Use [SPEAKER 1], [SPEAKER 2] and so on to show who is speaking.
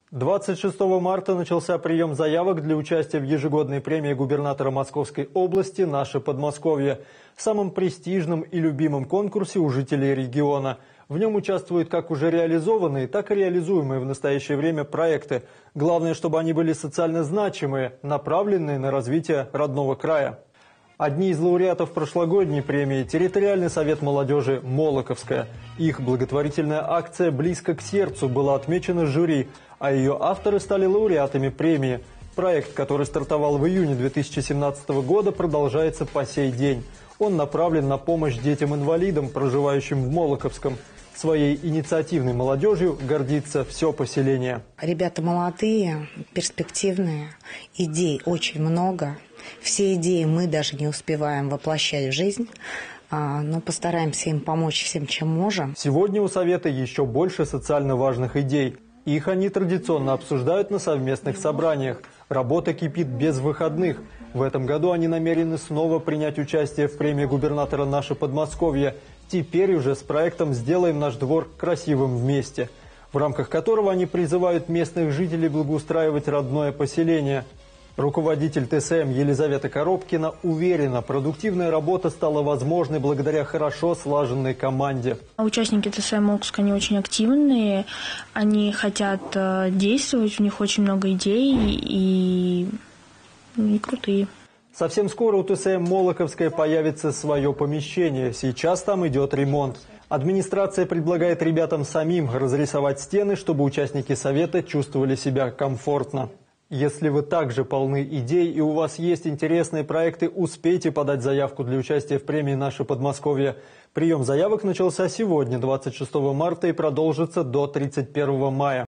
[SPEAKER 1] 26 марта начался прием заявок для участия в ежегодной премии губернатора Московской области «Наше Подмосковье», самом престижном и любимом конкурсе у жителей региона. В нем участвуют как уже реализованные, так и реализуемые в настоящее время проекты. Главное, чтобы они были социально значимые, направленные на развитие родного края. Одни из лауреатов прошлогодней премии – территориальный совет молодежи «Молоковская». Их благотворительная акция близко к сердцу была отмечена жюри, а ее авторы стали лауреатами премии. Проект, который стартовал в июне 2017 года, продолжается по сей день. Он направлен на помощь детям-инвалидам, проживающим в Молоковском. Своей инициативной молодежью гордится все поселение.
[SPEAKER 2] Ребята молодые, перспективные, идей очень много. Все идеи мы даже не успеваем воплощать в жизнь, но постараемся им помочь всем, чем можем.
[SPEAKER 1] Сегодня у Совета еще больше социально важных идей. Их они традиционно обсуждают на совместных собраниях. Работа кипит без выходных. В этом году они намерены снова принять участие в премии губернатора «Наше Подмосковье». Теперь уже с проектом «Сделаем наш двор красивым вместе», в рамках которого они призывают местных жителей благоустраивать родное поселение. Руководитель ТСМ Елизавета Коробкина уверена, продуктивная работа стала возможной благодаря хорошо слаженной команде.
[SPEAKER 3] Участники ТСМ Молоковска, они очень активные, они хотят действовать, у них очень много идей и крутые.
[SPEAKER 1] Совсем скоро у ТСМ Молоковская появится свое помещение. Сейчас там идет ремонт. Администрация предлагает ребятам самим разрисовать стены, чтобы участники совета чувствовали себя комфортно. Если вы также полны идей и у вас есть интересные проекты, успейте подать заявку для участия в премии «Наше Подмосковье». Прием заявок начался сегодня, 26 марта, и продолжится до 31 мая.